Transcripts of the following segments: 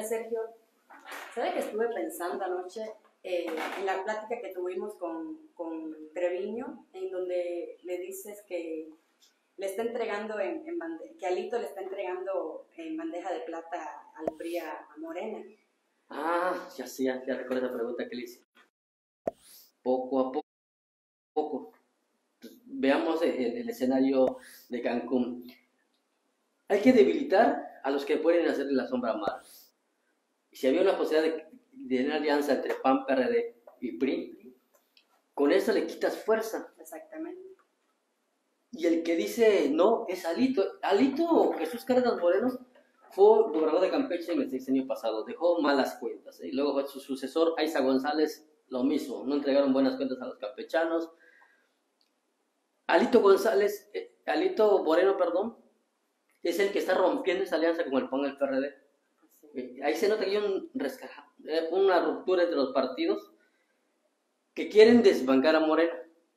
Sergio, ¿sabe que estuve pensando anoche en la plática que tuvimos con Treviño, en donde le dices que le está entregando que Alito le está entregando en bandeja de plata al PRI a Morena? Ah, ya recuerdo esa pregunta que le hice. Poco a poco. Veamos el escenario de Cancún. Hay que debilitar a los que pueden hacerle la sombra a Mar. Si había una posibilidad de una alianza entre PAN, PRD y PRI, con eso le quitas fuerza. Exactamente. Y el que dice no es Alito. Alito, Jesús Cárdenas Moreno, fue gobernador de Campeche en el sexenio pasado, dejó malas cuentas. Y luego fue su sucesor, Aiza González, lo mismo, no entregaron buenas cuentas a los campechanos. Alito Moreno, perdón, es el que está rompiendo esa alianza con el PAN y el PRD. Ahí se nota que hay una ruptura entre los partidos que quieren desbancar a Moreno.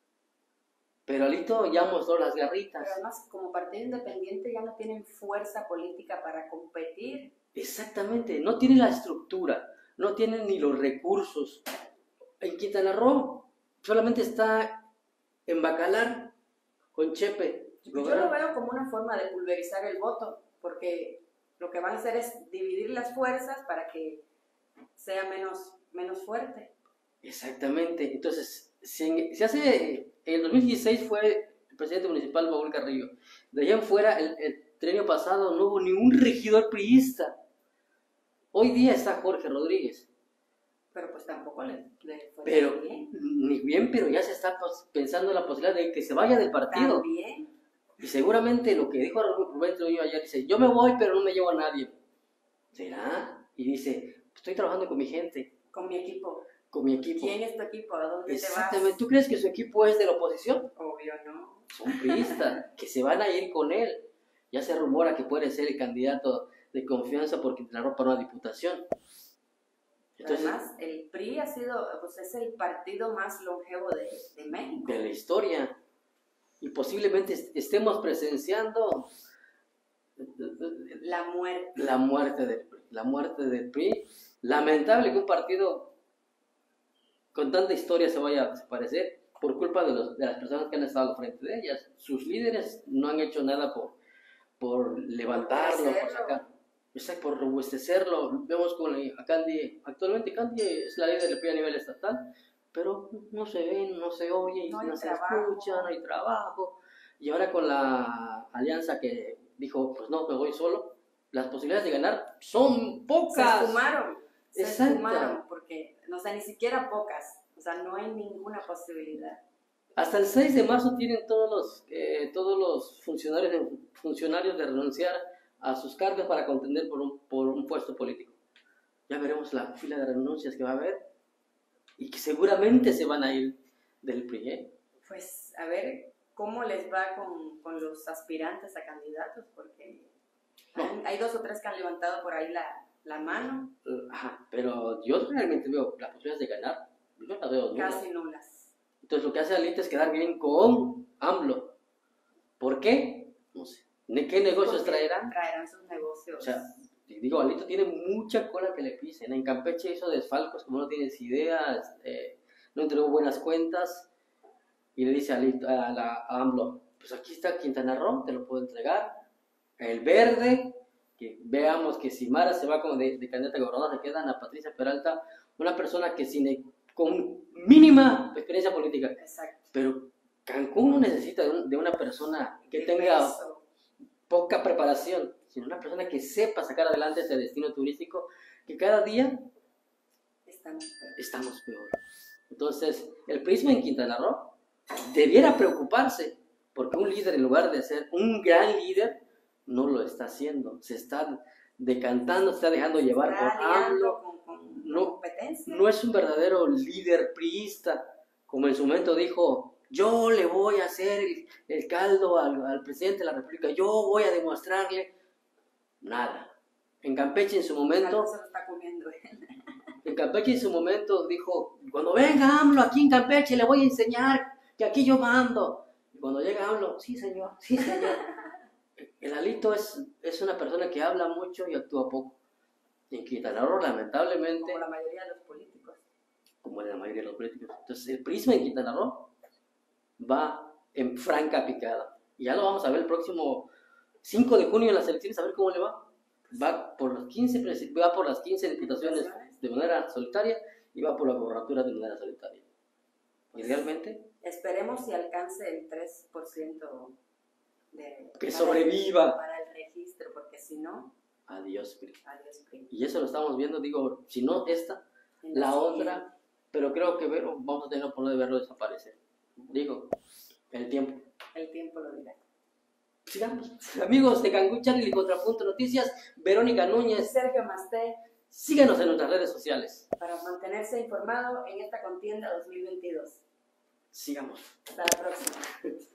Pero Alito ya mostró las garritas. Pero además, como partido independiente ya no tienen fuerza política para competir. Exactamente, no tienen la estructura, no tienen ni los recursos. En Quintana Roo solamente está en Bacalar con Chepe. Yo lo veo como una forma de pulverizar el voto, porque lo que van a hacer es dividir las fuerzas para que sea menos fuerte. Exactamente, entonces se hace, en el 2016 fue el presidente municipal Raúl Carrillo. De allá en fuera, el trienio pasado no hubo ni un regidor priista. Hoy día está Jorge Rodríguez. Pero pues tampoco le fue pero, bien. Ni bien, pero ya se está pensando en la posibilidad de que se vaya del partido. También. Y seguramente lo que dijo Rubén Treviño ayer, dice, yo me voy, pero no me llevo a nadie. ¿Será? Y dice, estoy trabajando con mi gente. Con mi equipo. Con mi equipo. ¿Quién es tu equipo? ¿A dónde te vas? Exactamente. ¿Tú crees que su equipo es de la oposición? Obvio, no. Son priistas, que se van a ir con él. Ya se rumora que puede ser el candidato de confianza por Quintana Roo para una diputación. Entonces, además, el PRI es el partido más longevo de México. De la historia. Y posiblemente estemos presenciando la muerte del PRI. Lamentable que un partido con tanta historia se vaya a desaparecer por culpa de las personas que han estado al frente de ellas. Sus líderes no han hecho nada por levantarlo, por sacar, por robustecerlo. Vemos con Candy, actualmente Candy es la líder del PRI a nivel estatal, pero no se ven, no se oye, no se escucha, no hay trabajo. Y ahora con la alianza que dijo, pues no, me voy solo, las posibilidades de ganar son pocas. Se esfumaron, porque, no sé, ni siquiera pocas, o sea, no hay ninguna posibilidad. Hasta el 6 de marzo tienen todos los funcionarios de renunciar a sus cargos para contender por un puesto político. Ya veremos la fila de renuncias que va a haber y que seguramente se van a ir del PRI, ¿eh? Pues a ver cómo les va con los aspirantes a candidatos, porque hay 2 o 3 que han levantado por ahí la mano. Ajá, pero yo realmente veo las posibilidades de ganar, yo las veo nulas. Casi nulas. Entonces lo que hace Alito es quedar bien con AMLO. ¿Por qué? No sé. ¿Qué negocios traerán? Traerán sus negocios. O sea, digo, Alito tiene mucha cola que le pisen. En Campeche hizo desfalcos como no tienes idea, no entregó buenas cuentas y le dice a AMLO, pues aquí está Quintana Roo, te lo puedo entregar. El Verde, que veamos que si Mara se va como de candidata a gobernadora, se queda a Patricia Peralta, una persona que con mínima experiencia política. Exacto. Pero Cancún no necesita de una persona que tenga poca preparación, sino una persona que sepa sacar adelante ese destino turístico, que cada día estamos peor. Entonces, el PRIismo en Quintana Roo debiera preocuparse, porque un líder, en lugar de ser un gran líder, no lo está haciendo, se está decantando, se está dejando llevar por AMLO. No es un verdadero líder priista, como en su momento dijo, yo le voy a hacer el caldo al presidente de la República, yo voy a demostrarle. Nada. En Campeche en su momento... Se lo está comiendo él. En Campeche en su momento dijo, cuando venga AMLO aquí en Campeche le voy a enseñar que aquí yo mando. Y cuando llega AMLO, sí señor, sí señor. El Alito es una persona que habla mucho y actúa poco. En Quintana Roo, lamentablemente, como la mayoría de los políticos. como en la mayoría de los políticos. Entonces, el PRIismo en Quintana Roo va en franca picada. Y ya lo vamos a ver el próximo 5 de junio en las elecciones, a ver cómo le va. Va por las 15 diputaciones de manera solitaria y va por la gobernatura de manera solitaria. Y realmente... Esperemos si alcance el 3% de... Que sobreviva. Para el registro, porque si no... Adiós, PRI. Adiós, PRI. Y eso lo estamos viendo, digo, si no esta, la otra, pero creo que vamos a tener la oportunidad de verlo desaparecer. Digo, el tiempo. El tiempo lo dirá. Sigamos. Amigos de Cancún Charlie y Contrapunto Noticias, Verónica Núñez, Sergio Masté, síganos en nuestras redes sociales. para mantenerse informado en esta contienda 2022. Sigamos. Hasta la próxima.